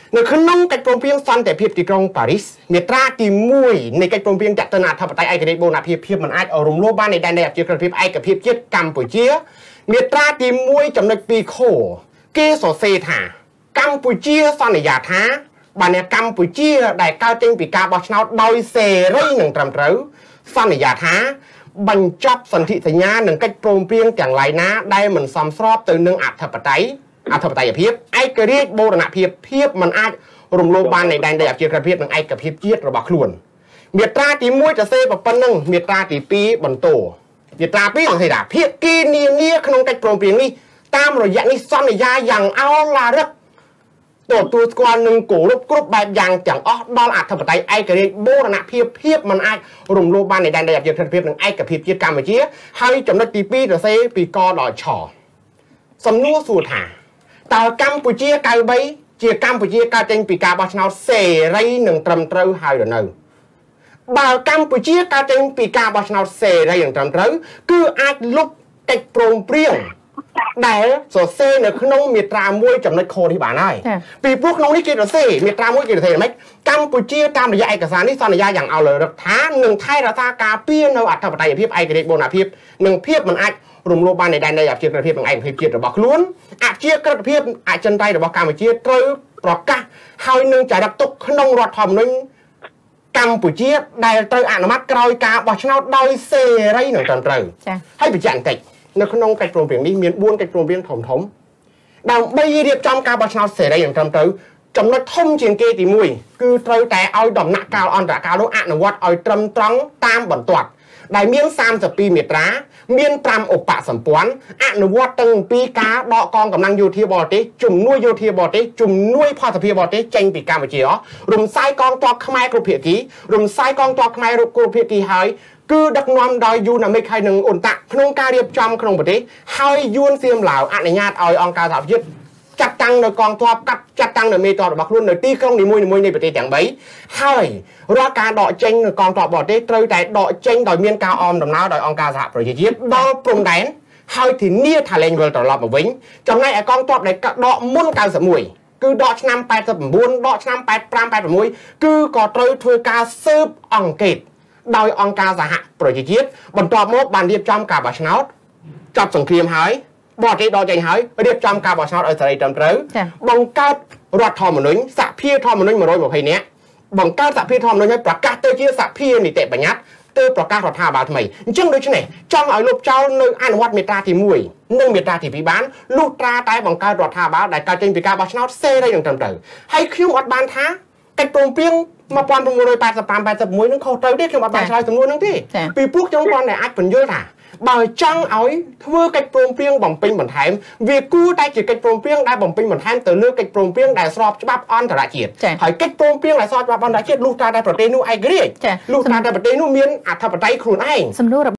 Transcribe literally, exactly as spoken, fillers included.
នៅក្នុងកិច្ចព្រមព្រៀងសន្តិភាពទីក្រុងប៉ារីសមាត្រាទីមួយនៃកិច្ចព្រមព្រៀងចាត់ទុនអធិបតេយ្យឯករាជ្យបូរណភាពភាពមិនអាចរំលោភបាននៃដែនដីអព្យាក្រឹតភាពឯកភាពជាតិកម្ពុជាមាត្រាទីមួយចំណុចពីរខគេសរសេរថាកម្ពុជាសន្យាថាបានកម្ពុជាដែលកើតចេញពីការបោះឆ្នោតដោយសេរីនិងត្រឹមត្រូវសន្យាថាបញ្ចប់សន្ធិសញ្ញានិងកិច្ចព្រមព្រៀងទាំងឡាយណាដែលមិនសមស្របទៅនឹងអធិបតេយ្យអធិបតេយ្យភាពឯករាជ្យបូរណភាពភាពមិនអាចរំលោភបាននៃដែនដីអព្យាក្រឹតភាពនិងឯកភាពជាតិរបស់ខ្លួនមាត្រាទីមួយសរសេរប៉ុណ្ណឹងមាត្រាទីពីរបន្តមាត្រាពីរសរសេរថាភាគីនានាក្នុងកិច្ចព្រមព្រៀងនេះតាមរយៈនេះសន្យាយ៉ាងអោឡារឹកទទួលស្គាល់នឹងគោរពគ្រប់បែបយ៉ាងទាំងអស់ដល់អធិបតេយ្យឯករាជ្យបូរណភាពភាពមិនអាចរំលោភបាននៃដែនដីអព្យាក្រឹតភាពនិងឯកភាពជាតិកម្ពុជាហើយចំណុចទីពីរសរសេរពីកដល់ឆសំណួរសួរថាតើកម្ពុជាកៅបីជាកម្ពុជាកើតចេញពីការបោះឆ្នោតសេរីនិងត្រឹមត្រូវហើយឬនៅបើកម្ពុជាកើតចេញពីការបោះឆ្នោតសេរីនិងត្រឹមត្រូវគឺអាចលុបកិច្ចព្រមព្រៀងដែលសរសេរនៅក្នុងមាត្រាមួយចំណុចខនេះបានហើយពីព្រោះក្នុងនេះគេសរសេរមាត្រាមួយគេសរសេរមិនកម្ពុជាតាមរយៈឯកសារនេះសន្យាយ៉ាងអោឡារឹកថានឹងថែរក្សាការពារនៅអធិបតេយ្យភាពឯករាជ្យបូរណភាពនិងភាពមិនអាចរំលោភបាននៃដែនដីអព្យាក្រឹតភាពនិងឯកភាពជាតិរបស់ខ្លួនអព្យាក្រឹតភាពអចិន្ត្រៃយ៍របស់កម្ពុជាត្រូវប្រកាសហើយនឹងចារឹកទុកក្នុងរដ្ឋធម្មនុញ្ញកម្ពុជាដែលត្រូវអនុម័តក្រោយការបោះឆ្នោតដោយសេរីនិងត្រឹមត្រូវហើយបញ្ជាក់បន្តិចនៅក្នុងកិច្ចព្រមព្រៀងនេះមានបួនកិច្ចព្រមព្រៀងធំធំដើម្បីរៀបចំការបោះឆ្នោតសេរីនិងត្រឹមត្រូវចំណុចធំជាងគេទីមួយគឺត្រូវតែឲ្យដំណាក់កាលអន្តរកាលនោះអនុវត្តឲ្យត្រឹមត្រង់តាមបន្ទាត់ដែលមានសាមសិបពីរមាត្រាមានប្រាំឧបសម្ព័ន្ធអនុវត្តទាំងពីការដកកងកម្លាំងយោធាបរទេសជំនួយយោធាបរទេសជំនួយផលសភាបរទេសចេញពីកម្ពុជារំសាយកងទ័ពខ្មែរគ្រប់ភាគីរំសាយកងទ័ពខ្មែរគ្រប់ភាគីហើយគឺដឹកនាំដោយយូណាមិកហើយនឹងអ៊ុនតាក់ក្នុងការរៀបចំក្នុងប្រទេសហើយយួនសៀមឡាវអនុញ្ញាតឲ្យអង្គការសហប្រជាជាតិចាត់តាំងនៅកងទ័ពកាត់ចាត់តាំងនៅមេទ័ពរបស់ខ្លួននៅទីក្រុងនីមួយៗនៃប្រទេសទាំងបីហើយរាល់ការដកចេញនៅកងទ័ពបរទេសត្រូវតែដកចេញដោយមានការអមដំណើរដោយអង្គការសហប្រជាជាតិដល់ព្រំដែនហើយធានាថាលែងវិលត្រឡប់មកវិញចំណែកឯកងទ័ពដែលដកមុនកៅសិបមួយគឺដកឆ្នាំប៉ែតសិប៩ដកឆ្នាំប៉ែតប្រាំប៉ែត៦គឺក៏ត្រូវធ្វើការស៊ើបអង្កេតដោយអង្គការសហប្រជាជាតិបន្ទាប់មកបានរៀបចំការបោះឆ្នោតចប់សង្គ្រាមហើយបរទេសដកចេញហើយរៀបចំការបោះឆ្នោតឲ្យសេរីត្រឹមត្រូវបង្កើតរដ្ឋធម្មនុញ្ញសភាធម្មនុញ្ញមួយរយម្ភៃនាក់បង្កើតសភាធម្មនុញ្ញឲ្យប្រកាសទៅជាសភានីតិបញ្ញត្តិទៅប្រកាសរដ្ឋាភិបាលថ្មីអញ្ចឹងដូច្នេះចង់ឲ្យលុបចោលនៅអនុវត្តមាត្រាទីមួយនិងមាត្រាទីពីរបានលុះត្រាតែបង្កើតរដ្ឋាភិបាលដែលកើតចេញពីការបោះឆ្នោតសេរីនិងត្រឹមត្រូវហើយខ្ញុំអត់បានថាកិច្ចព្រមព្រៀងmột nghìn chín trăm tám mươi tám 81នឹងខុសត្រូវទេខ្ញុំអត់បានឆ្លើយសំណួរហ្នឹងទេពីពួកខ្ញុំគ្រាន់តែអាចបញ្យល់ថាបើចង់ឲ្យធ្វើកិច្ចព្រមព្រៀងបំពេញបន្ថែមវាគួរតែជាកិច្ចព្រមព្រៀងដែលបំពេញបន្ថែមទៅលើកិច្ចព្រមព្រៀងដែលស្របច្បាប់អន្តរជាតិហើយកិច្ចព្រមព្រៀងដែលស្របច្បាប់អន្តរជាតិលុះត្រាតែប្រទេសនោះឯករាជ្យលុះត្រាតែប្រទេសនោះមានអធិបតេយ្យខ្លួនឯង